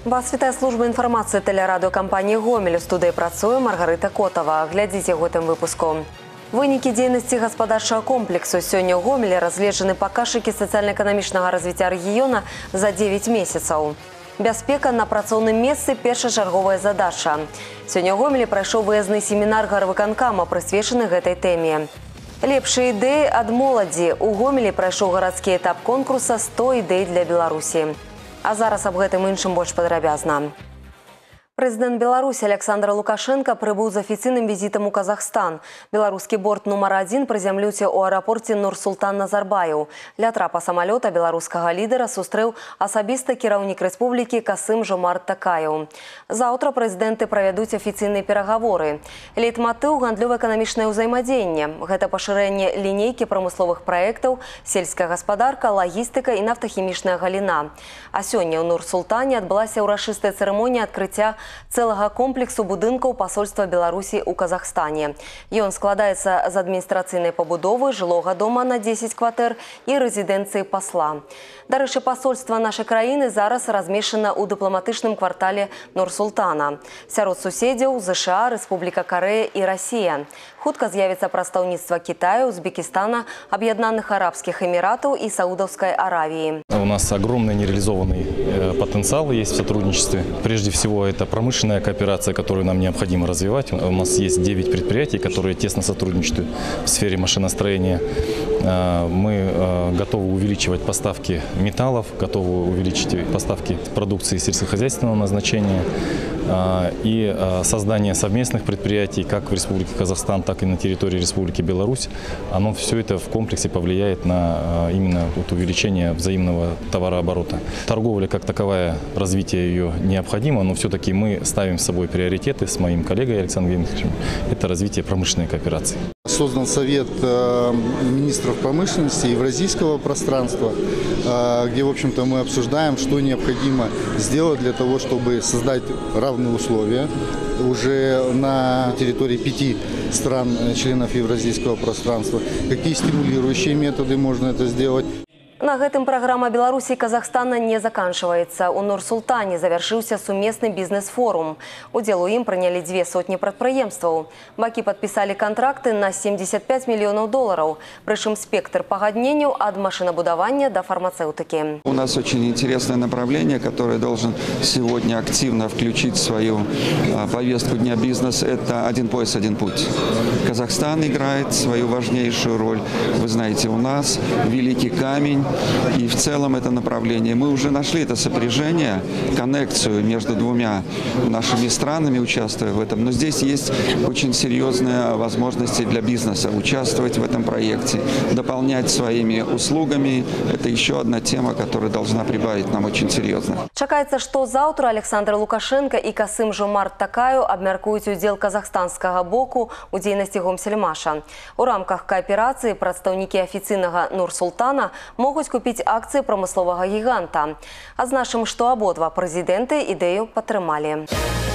Вас вітае служба інфармацыі тэлерадыёкампаніі «Гомель». У студыі працуе Маргарыта Котова. Глядзіце ў гэтым выпуску. Вынікі дзейнасці гаспадарчага комплексу. Сёння ў Гомелі разгледжаны паказчыкі сацыяльна-эканамічнага развіцця рэгіёна за 9 месяцаў. Бяспека на працоўным месцы – першачарговая задача. Сёння ў Гомелі прайшоў выязны семінар гарвыканкама, прысвечаны гэтай тэме. Лепшыя ідэі ад моладзі. У Гомелі прайшоў гарадскі этап конкурса «100 ідэй для Беларусі». А зараз аб гэтым іншым больш падрабязна. Прэзідэнт Беларусі Александр Лукашенко прыбыў з афіцыйным візітам у Казахстан. Беларускі борт нумар 1 прызямліўся ў аэрапорце Нур-Султан Назарбаеў. Ля трапа самалёта беларускага лідара сустрэў асабіста кіраўнік рэспублікі Касым-Жомарт Такаеў. Заўтра прэзідэнты правядуць афіцыйныя перагаворы. Лейтматыў – гандлёва-эканамічнае ўзаемадзеянне. Гэта пашырэнне лінейкі прамысловых праектаў, сельская гаспадарка, лагістыка і нафтахімічная галіна. А сёння ў Нур-Султане адбылася ўрачыстая цырымонія адкрыцця цэлага комплексу будынкаў пасольства Беларусі ў Казахстане. Ён складаецца з адміністрацыйнай пабудовы, жылога дома на 10 кватэр і рэзідэнцыі пасла. Дарэчы, пасольства нашай краіны зараз размешчана ў дыпламатычным квартале Нур-Султана. Сярод суседзяў ЗША, Рэспубліка Карэя і Расія. Хутка з'явіцца прадстаўніцтва Китая, Узбекистана, Объединенных Арабских Эмиратов и Саудовской Аравии. У нас огромный нереализованный потенциал есть в сотрудничестве. Прежде всего, это промышленная кооперация, которую нам необходимо развивать. У нас есть 9 предприятий, которые тесно сотрудничают в сфере машиностроения. Мы готовы увеличивать поставки металлов, готовы увеличить поставки продукции сельскохозяйственного назначения и создание совместных предприятий как в Республике Казахстан, так и на территории Республики Беларусь. Оно все это в комплексе повлияет на именно увеличение взаимного товарооборота. Торговля как таковая, развитие ее необходимо, но все-таки мы ставим с собой приоритеты с моим коллегой Александром Геннадьевичем. Это развитие промышленной кооперации. Создан Совет министров промышленности и евразийского пространства, где, в общем-то, мы обсуждаем, что необходимо сделать для того, чтобы создать равные условия уже на территории 5 стран-членов евразийского пространства. Какие стимулирующие методы можно это сделать? На гэтым праграма Беларусі і Казахстана не заканчваецца. У Нур-Султане завяршыўся сумесны бізнес-форум. Удзел у ім прынялі 200 прадпрыемстваў. Бакі падпісалі кантракты на $75 мільёнаў, прычым спектр пагадненняў ад машинабудавання да фармацэўтыкі. У нас очень интересное направление, которое должен сегодня активно включить в свою повестку Дня бизнеса. Это «Один пояс, один путь». Казахстан играет свою важнейшую роль. Вы знаете, у нас великий камень. И в целом это направление. Мы уже нашли это сопряжение, коннекцию между двумя нашими странами, участвуя в этом. Но здесь есть очень серьезные возможности для бизнеса участвовать в этом проекте, дополнять своими услугами. Это еще одна тема, которая должна прибавить нам очень серьезно. Чакаецца, што заўтра Александр Лукашенко і Касым-Жомарт Такаеў абмяркуюць удзел казахстанскага боку у дзейнасці Гомсельмаша. У рамках кааперацыі прадстаўнікі афіцыйнага Нур-Султана могуць купіць акцыі прамысловага гіганта. Адзначым, што абодва прэзідэнты ідэю падтрымалі.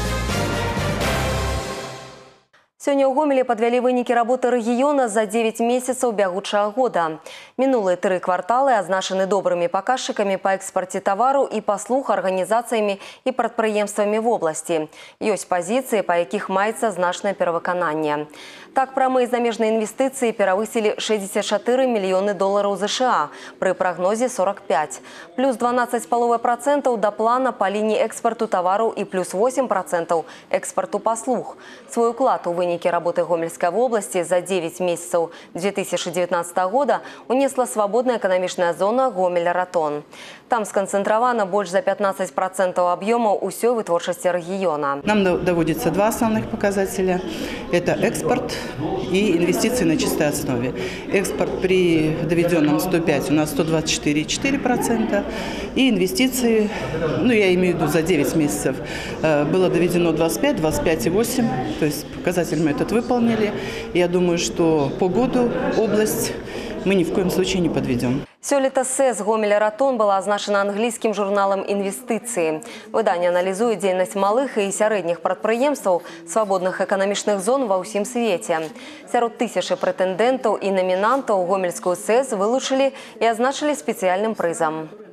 Сёння ў Гомелі падвялі вынікі работы рэгіёна за 9 месяцаў бягучага года. Мінулыя 3 кварталы азначаны добрымі паказчыкамі па экспарце тавару і паслуг арганізацыямі і прадпрыемствамі в обласці. Ёсць пазіцыі, па якіх маецца значнае перавыкананне. Так, прамыя замежныя інвестыцыі перавысілі $64 мільёны ЗША пры прагнозе 45, плюс 12,5% да плана па лініі экспарту тавараў і плюс 8% экспарту паслуг. Свой уклад у вынікі работы Гомельской области за 9 месяцев 2019 года унесла свободная экономичная зона Гомель-Ратон. Там сконцентровано больше за 15% объемов усей вытворчести региона. Нам доводится 2 основных показателя. Это экспорт и инвестиции на чистой основе. Экспорт при доведенном 105 у нас 124,4%. И инвестиции, я имею в виду за 9 месяцев, было доведено 25, 25,8%. То есть показатель мы этот выполнили. Я думаю, что по году область мы ни в коем случае не подведем. Сёлета СЭС Гомель-Ратон была азначана англійскім журналам «Інвестыцыі». Выданне аналізуе дзейнасць малых і сярэдніх прадпрыемстваў свабодных эканамічных зон ва ўсім свеце. Сярод тысячы прэтэндэнтаў і намінантаў гомельскую СЭС вылучылі і азначылі спецыяльным прызам.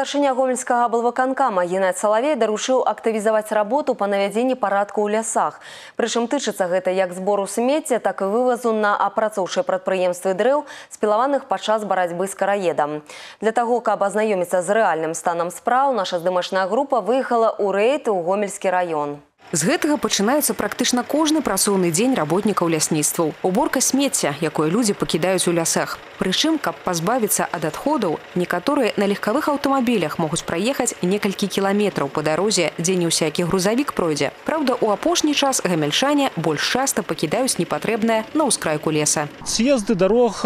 Старшыня гомельскага аблвыканкама Геннадий Салавей даручыў актывізаваць работу па навядзенні парадку ў лясах. Прычым тычыцца гэта як збору смецця, так і вывазу на апрацоўчыя прадпрыемствы дрэў, спілаваных падчас барацьбы з караедам. Для таго, каб азнаёміцца з рэальным станам спраў, наша здымачная група выехала ў рэйд у Гомельскі раён. З гэтага пачынаецца практычна кожны працоўны дзень работнікаў лясніцтваў. Уборка смецця, якое людзі пакідаюць у лясах. Прычым, каб пазбавіцца ад адходаў, некаторыя на легкавых аўтамабілях могуць праехаць некалькі кіламетраў па дарозе, дзе не ўсякі грузавік пройдзе. Праўда, у апошні час гамельчане больш часта пакідаюць непатрэбнае на ўскрайку леса. Съезды дорог,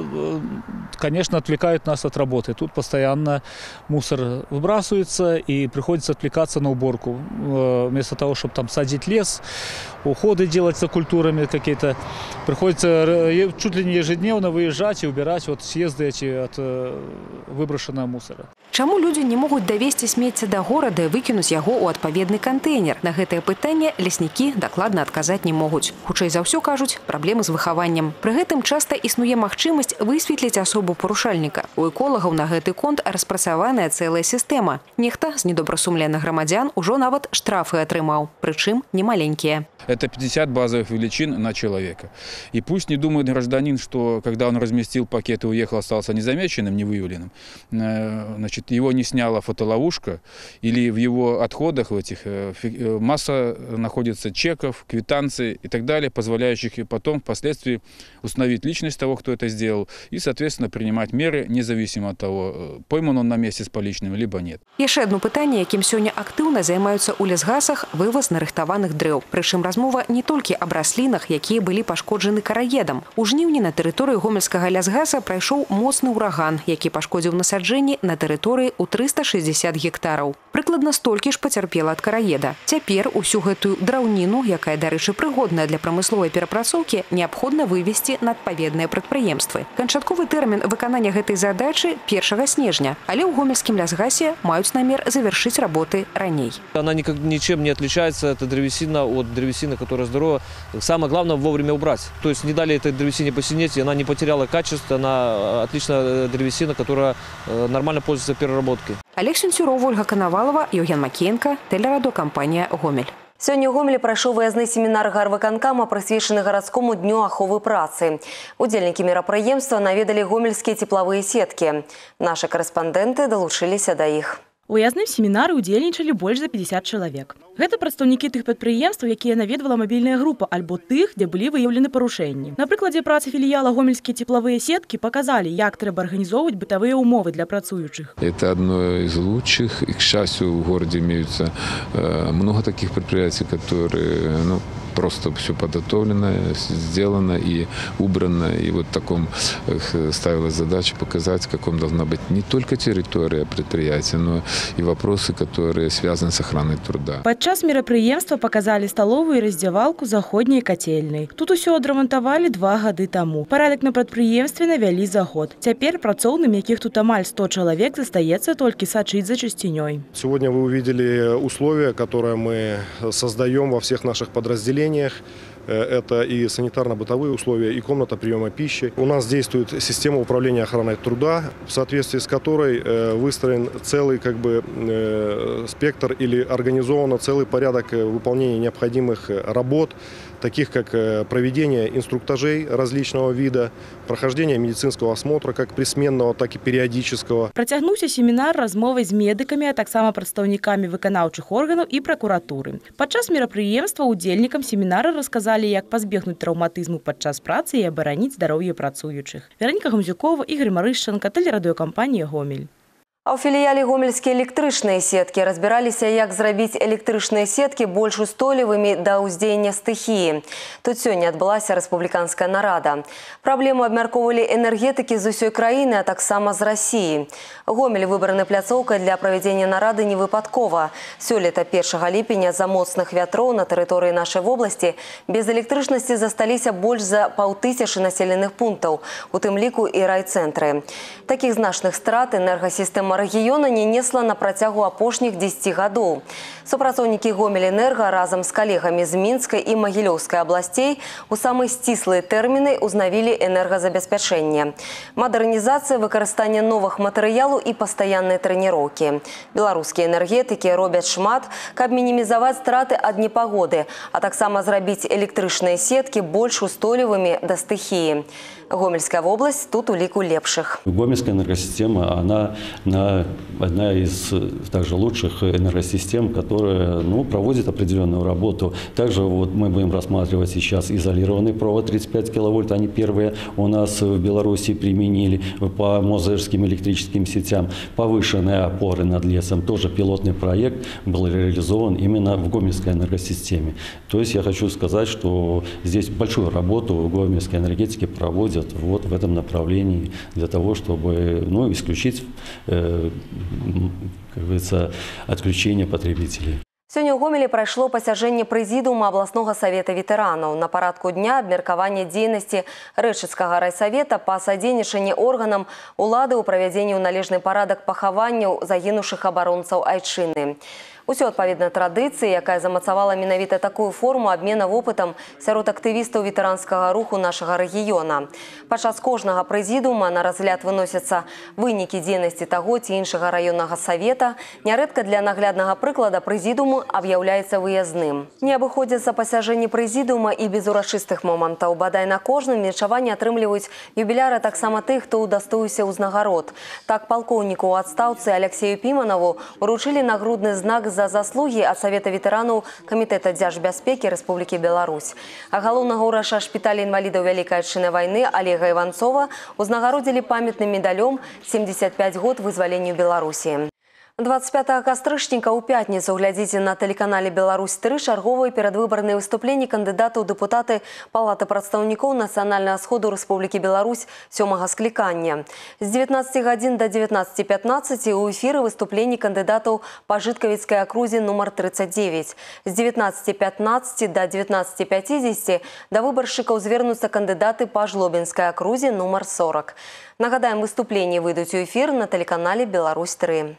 конечно, отвлекают нас от работы. Тут постоянно мусор выбрасывается и приходится отвлекаться на уборку. Вместо того, чтобы там садить лес, уходы делать за культурами какие-то, приходится чуть ли не ежедневно выезжать и убирать вот съезды эти от выброшенного мусора. Чаму людзі не могуць давесці смецця да горада і выкінуць яго ў адпаведны кантэйнер? На гэтае пытанне ляснікі дакладна адказаць не могуць. Хутчэй за ўсё, кажуць, праблемы з выхаваннем. Пры гэтым часта існуе магчымасць высветліць асобу парушальніка. У эколагаў на гэты конт распрацаваная цэлая сістэма. Нехта з недобрасумленных грамадзян ужо нават штрафы атрымаў, прычым немаленькія. Это 50 базовых величин на человека. И пусть не думает гражданин, что когда он разместил пакет и уехал, остался незамеченным, не выявленным, значит, его не сняла фотоловушка, или в его отходах в этих масса находится чеков, квитанций и так далее, позволяющих потом впоследствии установить личность того, кто это сделал, и, соответственно, принимать меры, независимо от того, пойман он на месте с поличным, либо нет. Яшчэ одно пытанне, якім сёння актыўна займаюцца ў лясгасах, вываз нарыхтаваных дрэў. Прычым размова не толькі аб раслінах, якія былі пашкоджаны караедам. У жніўні на тэрыторыі гомельскага лясгаса прайшоў моцны ўраган, які пашкодзіў насаджэнні на тэрыторыі у 360 гектараў. Прыкладна столькі ж пацярпела ад караеда. Цяпер усю гэтую драўніну, якая, дарэчы, прыгодная для прамысловай перапрацоўкі, неабходна вывезці на адпаведныя прадпрыемствы. Канчатковы тэрмін выканання гэтай задачы 1 снежня, але ў гомельскім лясгасе маюць намер завершыць работы раней. Она ничем не отличается, эта древесина, от древесины, которая здорова. Самое главное вовремя убрать. То есть не дали этой древесине посинеть, она не потеряла качество, она отличная древесина, которая нормально пользуется переработкой. Олег Сенцюров, Ольга Коновалова, Евген Макеенко, телерадиокомпания «Гомель». Сёння ў Гомелі прайшоў выязны семінар гарвыканкама, прысвечаны гарадскому дню аховы працы. Удзельнікі мерапрыемства наведалі гомельскія цеплавыя сеткі. Нашы карэспандэнты далучыліся да іх. У уязным семінары удзельнічалі больш за 50 чалавек. Гэта прадстаўнікі тых прадпрыемстваў, якія наведвала мабільная група, альбо тых, дзе былі выяўлены парушэнні. На прыкладзе працы філіяла гомельскія цеплавыя сеткі показалі, як трэба арганізоўваць бытавыя умовы для працуючых. Это одно из лучших, и, к счастью, в городе имеются много таких предприятий, которые просто все подготовлено, сделано и убрано. И вот таком ставилась задача показать, каком должна быть не только территория предприятия, но и вопросы, которые связаны с охраной труда. Падчас мерапрыемства показалі сталовую і раздзявалку заходняй кацельнай. Тут усё адрамантавалі 2 гады таму. Парадак на прадпрыемстве навялі за год. Цяпер працоўным, якіх тут амаль 100 чалавек, застаецца толькі сачыць за чысцінёй. Сегодня вы увидели условия, которые мы создаем во всех наших подразделениях. Это и санитарно-бытовые условия, и комната приема пищи. У нас действует система управления охраной труда, в соответствии с которой выстроен целый спектр или организован целый порядок выполнения необходимых работ, таких как проведение инструктажей различного вида, прохождение медицинского осмотра, как присменного, так и периодического. Працягнуўся семінар размовай з медыкамі, а таксама прадстаўнікамі выканаўчых органаў і пракуратуры. Падчас мерапрыемства удзельнікам семінара расказалі, як пазбегнуць траўматызму падчас працы і абараніць здароўе працуючых. Вераніка Гамзюкова, Ігор Марышчанка, телерадиокомпания «Гомель». А ў філіяле гомельскія электрычныя сеткі разбіраліся, як зрабіць электрычныя сеткі больш устойлівымі да ўздзеяння стыхіі. Тут сёння адбылася рэспубліканская нарада. Праблему абмяркоўвалі энергетыкі з усёй краіны, а таксама з Расіі. Гомель выбраны пляцоўкай для правядзення нарады не выпадкова. Сёлета 1 ліпеня з-за моцных вятроў на тэрыторыі нашай вобласці без электрычнасці засталіся больш за 5000 населеных пунктаў, у тым ліку і райцэнтры. Такіх значных страт энергасістэма экасістэма рэгіёна не несла на працягу апошніх 10 гадоў. Супрацоўнікі Гомель-Энерго разам з калегамі з Мінскай і Магілёўскай абласцей у самыя сціслыя тэрміны узнавілі энергазабеспячэнне. Мадэрнізацыя, выкарыстанне новых матэрыялаў і пастаянныя трэніроўкі. Беларускія энергетыкі робяць шмат, каб мінімізаваць страты ад непагоды, а таксама зрабіць электрычныя сеткі больш устойлівымі да стыхіі. Гомельская область тут у лику лепших. Гомельская энергосистема, она одна из также лучших энергосистем, которая проводит определенную работу. Также вот мы будем рассматривать сейчас изолированный провод 35 киловольт. Они первые у нас в Беларуси применили по мозырским электрическим сетям. Повышенные опоры над лесом. Тоже пилотный проект был реализован именно в Гомельской энергосистеме. То есть я хочу сказать, что здесь большую работу в гомельской энергетике проводят вот в этом направлении для того, чтобы исключить, как говорится, отключение потребителей. Сёння ў Гомелі прайшло пасяджэнне прэзідыума абласнога савета ветэранаў. На парадку дня абмеркаванне дзейнасці Рэчыцкага райсавета па садзейнічанні органам улады ў правядзенні ў належны парадак пахаванняў загінуўшых абаронцаў айчыны. Усё адпаведна традыцыі, якая замацавала менавіта такую форму абмена вопытам сярод актывістаў ветэранскага руху нашага рэгіёна. Падчас кожнага прэзідыума на разгляд выносяцца вынікі дзейнасці таго ці іншага раённага савета. Нярэдка для нагляднага прыклада прэзідыуму аб'яўляецца выязным. Не абыходзяцца пасяджэнні прэзідыума і без урачыстых момантаў. Бадай на кожным віншаванні атрымліваюць юбіляры таксама тых, хто ўдастоіўся ўзнагарод. Так палкоўніку ў адстаўцы Алексею Піманаву уручылі нагрудны знак за заслуги от Совета ветеранов Комитета дзяржбяспекі Республики Беларусь. А галоўнага ўраша шпіталя інвалідаў Вялікай Адчыннай вайны Олега Иванцова узнагародзілі памятным медалём 75 год вызвалення Беларусі. 25 кастрычніка ў пятніцу глядзіце на тэлеканале «Беларусь-3» чарговыя перадвыбарныя выступленні кандыдатаў дэпутаты Палаты прадстаўнікоў Нацыянальнага сходу Рэспублікі Беларусь 7-га склікання. З 19 гадзін до 19:15 у эфіры выступленні кандыдатаў па Жыткавіцкай акрузе нумар 39. З 19:15 до 19:50 да выбаршчыкаў звернуцца кандыдаты па Жлобінскай акрузе нумар 40. Нагадаем, выступленні выйдуць у эфір на тэлеканале «Беларусь-3».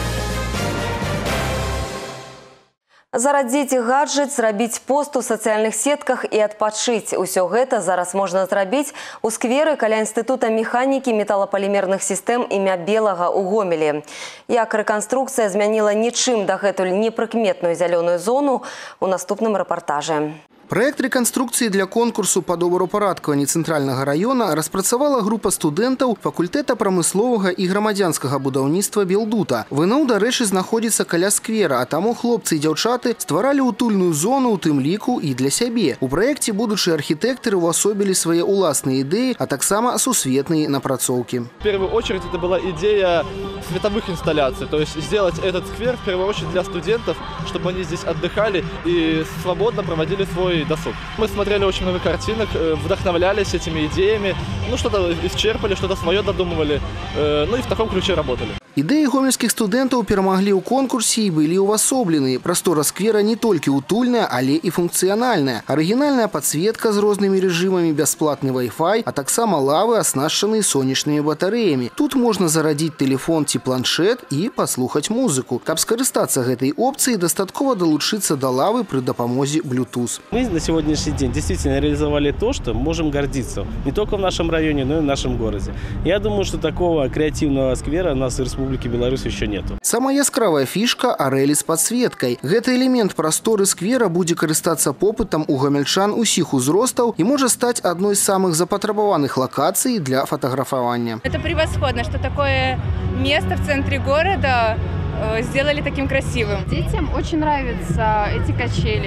Зарадзіць гаджет, зрабіць пост у сацыяльных сетках і адпачыць. Усё гэта зараз можна зрабіць у скверы каля Інстытута механікі металапалімерных сістэм імя Белага ў Гомелі. Як рэканструкцыя змяніла нічым дагэтуль непрыкметную зялёную зону у наступным рэпартажы. Проект реконструкции для конкурсу по добраўпарадкаванні цэнтральнага района распрацавала група студэнтаў факультэта прамысловага і грамадзянскага будаўніцтва Белдута. ВНУ, дарэчы, знаходзіцца каля сквера, а таму хлопцы і дзяўчаты стваралі утульную зону, у тым ліку і для сябе. У праекце будучыя архітэктары увасобілі свае ўласныя ідэі, а таксама сусветныя напрацоўкі. В первую очередь это была идея световых инсталляций, то есть сделать этот сквер в первую очередь для студентов, чтобы они здесь отдыхали и свободно проводили свой досуг. Мы смотрели очень много картинок, вдохновлялись этими идеями, что-то исчерпали, что-то свое додумывали, и в таком ключе работали. Ідэі гомельскіх студэнтаў перамаглі ў конкурсе і былі ўвасоблены. Прастора сквера не толькі утульная, але і функцыянальная. Арыгінальная падсветка з рознымі рэжымамі, бясплатны Wi-Fi, а таксама лавы, аснашчаныя сонечнымі батарэямі. Тут можна зарадзіць тэлефон ці планшет і паслухаць музыку. Каб скарыстацца гэтай опцыяй, дастаткова далучыцца да лавы пры дапамозе Bluetooth. Мы на сегодняшний день действительно реализовали то, что можем гордиться. Не только в нашем районе, но и в нашем городе. Я думаю, что такого креативного сквера у нас в Республике Беларусь еще нету. Самая яскравая фішка – арэлі з падсветкай. Гэты элемент прасторы сквера будзе карыстацца попытам у гомельчан усіх узростаў і можа стаць адной з самых запатрабаваных локаций для фотографования. Это превосходно, что такое место в центре города сделали таким красивым. Детям очень нравятся эти качели.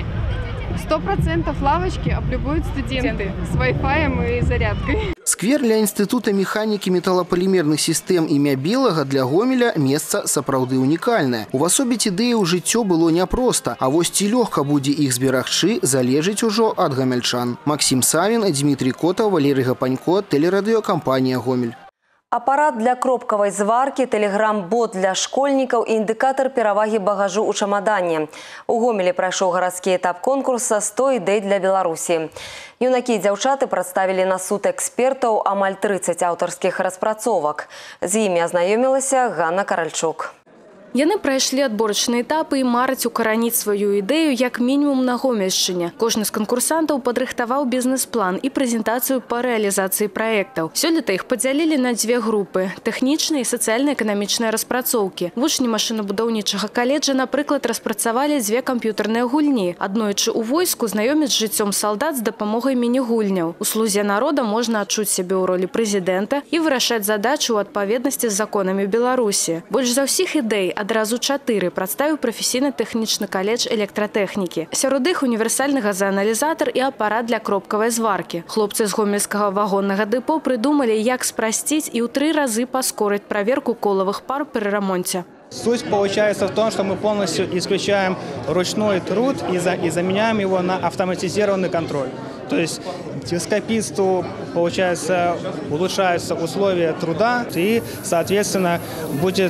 100% лавочки облюбуют студенты с Wi-Fi и зарядкой. Сквер для Института механікі металапалімерных сістэм імя Белага для Гомеля месца сапраўды унікальнае. Увасобіць ідэі ў жыццё было няпроста, а вось ці лёгка будзе іх зберагчы, залежыць ужо ад гамельчан. Максим Савін, Дмитрий Котов, Валерий Гапанько, телерадыёкампанія «Гомель». Апарат для кропкавай зваркі, тэлеграм-бот для школьнікаў і індыкатар перавагі багажу ў чамадане. У Гомелі прайшоў гарадскі этап конкурса «100 ідэй для Беларусі». Юнакі і дзяўчаты прадставілі на суд экспертаў амаль 30 аўтарскіх распрацовак. З імі азнаёмілася Ганна Каральчук. Яны прайшлі адборачныя этапы і мараць укараніць сваю ідэю як мінімум на Гомельшчыне. Кожны з канкурсантаў падрыхтаваў бізнес-план і прэзентацыю па рэалізацыі праектаў. Сёлета іх падзялілі на дзве групы – тэхнічныя і сацыяльна-эканамічныя распрацоўкі. Вучні машынабудаўнічага каледжа, напрыклад, распрацавалі дзве камп'ютарныя гульні. Аднойчы ў войску знаёмяць з жыццём салдат з дапамогай міні-гульняў. У «Слузе народа» можна адчуць сябе ў ролі прэзідэнта і вырашаць задачу ў адпаведнасці з законамі Беларусі. Больш за ўсіх ідэй адразу 4 прадставіў прафесійна-тэхнічны каледж электратэхнікі. Сярод іх універсальны газааналізатар і апарат для кропкавай зваркі. Хлопцы з гомельскага вагоннага дэпо прыдумалі, як спрасціць і ў 3 разы паскорыць праверку колавых пар пры рамонце. Суть получается в том, что мы полностью исключаем ручной труд и заменяем его на автоматизированный контроль. То есть телескописту, получается, улучшаются условия труда и, соответственно, будет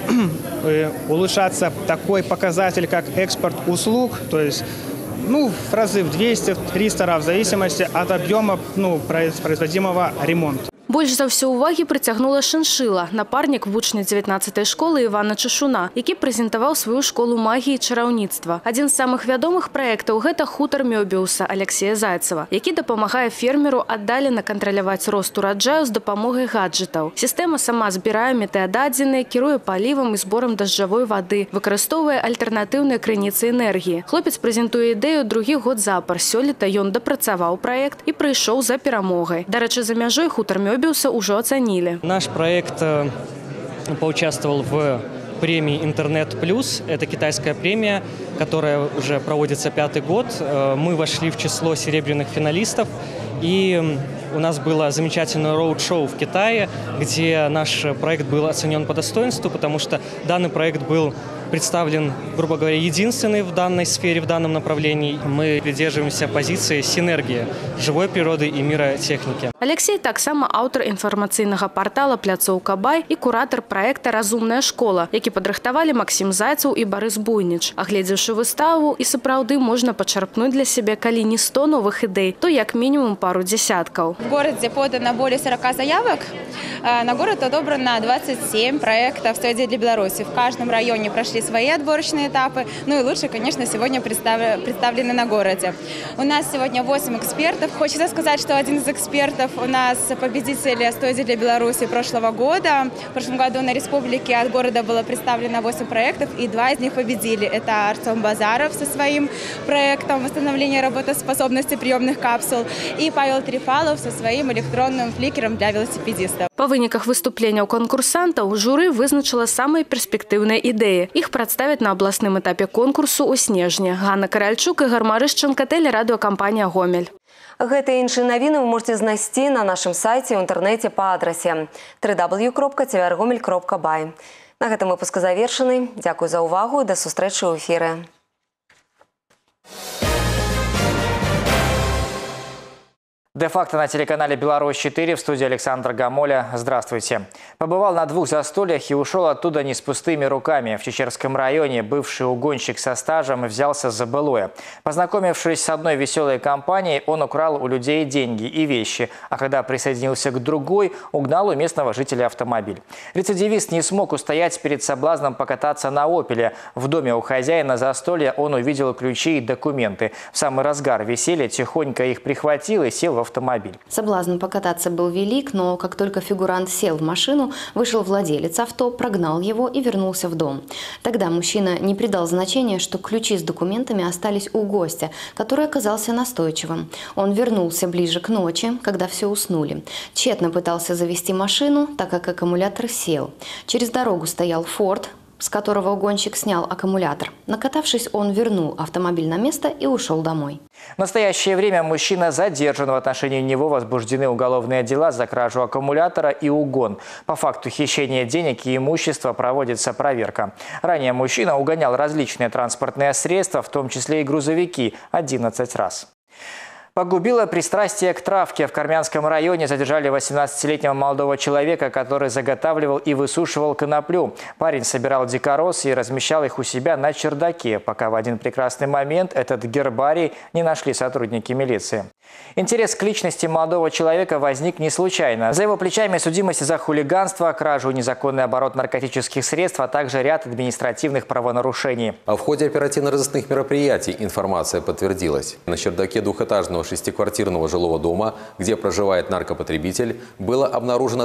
улучшаться такой показатель, как экспорт услуг, то есть в разы в 200-300 раз в зависимости от объема производимого ремонта. Больш за ўсё ўвагі прыцягнула шыншыла, напарнік вучня 19-й школы Івана Чашуна, які прэзентаваў сваю школу магіі і чараўніцтва. Адзін з самых вядомых праектаў – гэта хутар Мёбіуса Алексея Зайцева, які дапамагае фермеру аддалена кантраляваць рост ураджаю з дапамогай гаджэтаў. Сістэма сама збірае метэададзеныя, кіруе палівам і зборам дажджавой вады, выкарыстоўвае альтэрнатыўныя крыніцы энергіі. Хлопец прэзентуе ідэю другі год запар. Сёлета ён дапрацаваў праект і прыйшоў за перамогай. Дарэчы, за мяжой хутар Мёбіуса уже оценили. Наш проект поучаствовал в премии «Интернет Плюс». Это китайская премия, которая уже проводится 5-й год. Мы вошли в число серебряных финалистов. И у нас было замечательное роуд-шоу в Китае, где наш проект был оценен по достоинству, потому что данный проект был представлен, грубо говоря, единственный в данной сфере, в данном направлении. Мы придерживаемся позиции синергии живой природы и мира техники. Алексей таксама аўтар інфармацыйнага партала «Пляцоўка Бай» і куратар праекта «Разумная школа», які падрыхтавалі Максим Зайцев і Борис Буйніч. Агледзеўшы выставу, і сапраўды можна пачарпнуць для сябе, калі не 100 новых ідэй, то як мінімум пару десяткаў. В городе подано более 40 заявок. На город отобрано 27 проектов «100 идей для Беларуси». В каждом районе прошли свои отборочные этапы. Ну и лучше, конечно, сегодня представлены на городе. У нас сегодня 8 экспертов. Хочется сказать, что один из экспертов у нас победитель 100 идей для Беларуси прошлого года. В прошлом году на республике от города было представлено 8 проектов, и 2 из них победили. Это Артем Базаров со своим проектом восстановления работоспособности приемных капсул и Павел Трифалов со своим электронным фликером для велосипедистов. Па выніках выступленняў конкурсантаў журы вызначыла самыя перспектыўныя ідэі. Іх прадставяць на абласным этапе конкурсу ў снежні. Ганна Каральчук, Ігор Марышченко, тэлерадыёкампанія «Гомель». Гэта і іншыя навіны вы можете знайсці на нашым сайце ў інтэрнэце па адрасе www.tvrgomel.by. На гэтым выпуск завершаны. Дзякуй за ўвагу і да сустрэчы ў эфіры. Де-факто на телеканале «Беларусь-4», в студии Александр Гамоля. Здравствуйте. Побывал на 2 застольях и ушел оттуда не с пустыми руками. В Чечерском районе бывший угонщик со стажем взялся за былое. Познакомившись с одной веселой компанией, он украл у людей деньги и вещи, а когда присоединился к другой, угнал у местного жителя автомобиль. Рецидивист не смог устоять перед соблазном покататься на «Опеле». В доме у хозяина застолья он увидел ключи и документы. В самый разгар веселья тихонько их прихватил и сел в автомобиль. Соблазн покататься был велик, но как только фигурант сел в машину, вышел владелец авто, прогнал его и вернулся в дом. Тогда мужчина не придал значения, что ключи с документами остались у гостя, который оказался настойчивым. Он вернулся ближе к ночи, когда все уснули. Тщетно пытался завести машину, так как аккумулятор сел. Через дорогу стоял «Форд», с которого угонщик снял аккумулятор. Накатавшись, он вернул автомобиль на место и ушел домой. В настоящее время мужчина задержан. В отношении него возбуждены уголовные дела за кражу аккумулятора и угон. По факту хищения денег и имущества проводится проверка. Ранее мужчина угонял различные транспортные средства, в том числе и грузовики, 11 раз. Погубило пристрастие к травке. В Кармянском районе задержали 18-летнего молодого человека, который заготавливал и высушивал коноплю. Парень собирал дикороз и размещал их у себя на чердаке, пока в один прекрасный момент этот гербарий не нашли сотрудники милиции. Интерес к личности молодого человека возник не случайно. За его плечами судимость за хулиганство, кражу, незаконный оборот наркотических средств, а также ряд административных правонарушений. А в ходе оперативно-розыскных мероприятий информация подтвердилась. На чердаке двухэтажного 6-квартирного жилого дома, где проживает наркопотребитель, было обнаружено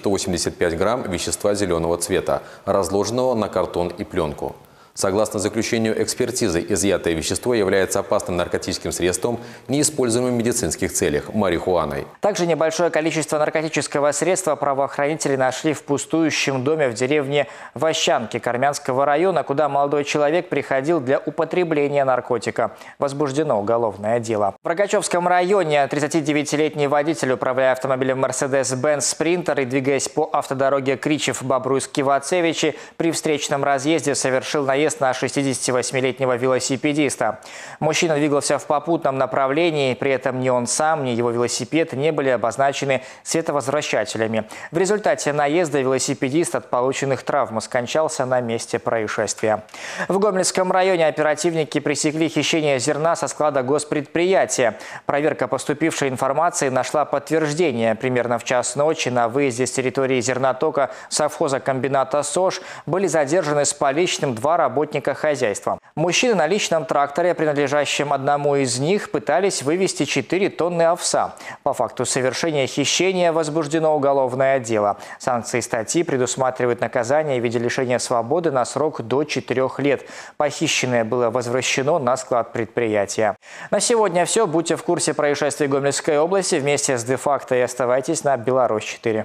1185 грамм вещества зеленого цвета, разложенного на картон и пленку. Согласно заключению экспертизы, изъятое вещество является опасным наркотическим средством, неиспользуемым в медицинских целях – марихуаной. Также небольшое количество наркотического средства правоохранители нашли в пустующем доме в деревне Ващанки Кармянского района, куда молодой человек приходил для употребления наркотика. Возбуждено уголовное дело. В Рогачевском районе 39-летний водитель, управляя автомобилем Mercedes-Benz Sprinter и двигаясь по автодороге Кричев-Бобруйск-Кивацевичи, при встречном разъезде совершил наезд на 68-летнего велосипедиста. Мужчина двигался в попутном направлении, при этом ни он сам, ни его велосипед не были обозначены световозвращателями. В результате наезда велосипедист от полученных травм скончался на месте происшествия. В Гомельском районе оперативники пресекли хищение зерна со склада госпредприятия. Проверка поступившей информации нашла подтверждение. Примерно в час ночи на выезде с территории зернотока совхоза комбината СОЖ были задержаны с поличным два работника хозяйства. Мужчины на личном тракторе, принадлежащем одному из них, пытались вывести 4 тонны овса. По факту совершения хищения возбуждено уголовное дело. Санкции статьи предусматривают наказание в виде лишения свободы на срок до 4 лет. Похищенное было возвращено на склад предприятия. На сегодня все. Будьте в курсе происшествий Гомельской области вместе с Де-факто и оставайтесь на Беларусь-4.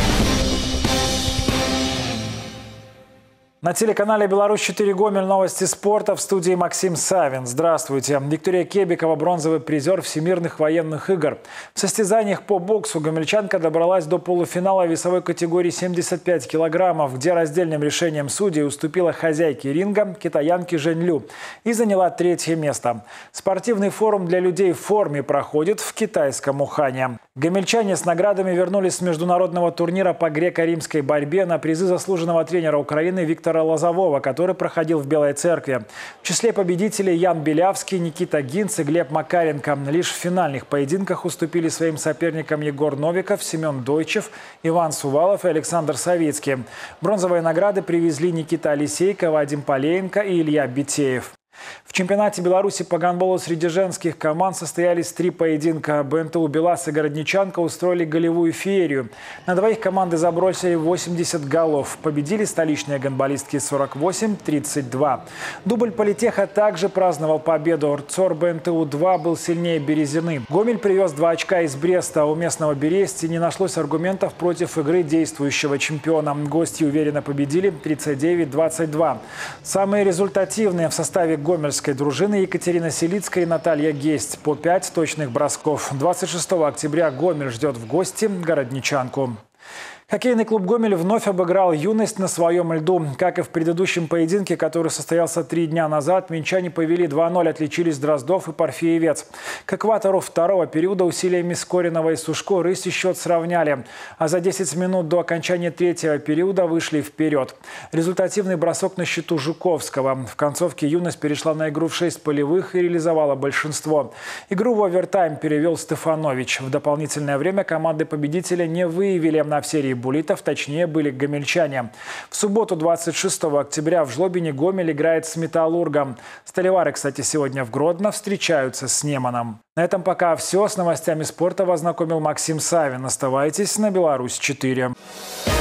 На телеканале «Беларусь-4 Гомель» новости спорта, в студии Максим Савин. Здравствуйте. Виктория Кебикова – бронзовый призер Всемирных военных игр. В состязаниях по боксу гомельчанка добралась до полуфинала весовой категории 75 килограммов, где раздельным решением судей уступила хозяйке ринга, китаянке Жень Лю, и заняла 3-е место. Спортивный форум для людей в форме проходит в китайском Ухане. Гомельчане с наградами вернулись с международного турнира по греко-римской борьбе на призы заслуженного тренера Украины Виктора Лозового, который проходил в Белой Церкви. В числе победителей Ян Белявский, Никита Гинц и Глеб Макаренко. Лишь в финальных поединках уступили своим соперникам Егор Новиков, Семен Дойчев, Иван Сувалов и Александр Савицкий. Бронзовые награды привезли Никита Алисейко, Вадим Полеенко и Илья Битеев. В чемпионате Беларуси по гандболу среди женских команд состоялись 3 поединка. БНТУ «Белас» и «Городничанка» устроили голевую феерию. На двоих команды забросили 80 голов. Победили столичные гандболистки 48-32. Дубль Политеха также праздновал победу. РЦОР БНТУ-2 был сильнее Березины. Гомель привез 2 очка из Бреста. У местного Березти не нашлось аргументов против игры действующего чемпиона. Гости уверенно победили 39-22. Самые результативные в составе гомельской дружины Екатерина Селицкая и Наталья Гесть по 5 точных бросков. 26 октября Гомель ждет в гости Городничанку. Хоккейный клуб «Гомель» вновь обыграл «Юность» на своем льду. Как и в предыдущем поединке, который состоялся 3 дня назад, минчане повели 2-0, отличились Дроздов и Порфеевец. К экватору второго периода усилиями Скоринова и Сушко рыси счет сравняли. А за 10 минут до окончания 3-го периода вышли вперед. Результативный бросок на счету Жуковского. В концовке «Юность» перешла на игру в 6 полевых и реализовала большинство. Игру в овертайм перевел Стефанович. В дополнительное время команды победителя не выявили на в серии буллитов, точнее были гомельчане. В субботу 26 октября в Жлобине Гомель играет с «Металлургом». Сталевары, кстати, сегодня в Гродно встречаются с Неманом. На этом пока все. С новостями спорта вас знакомил Максим Савин. Оставайтесь на Беларусь-4.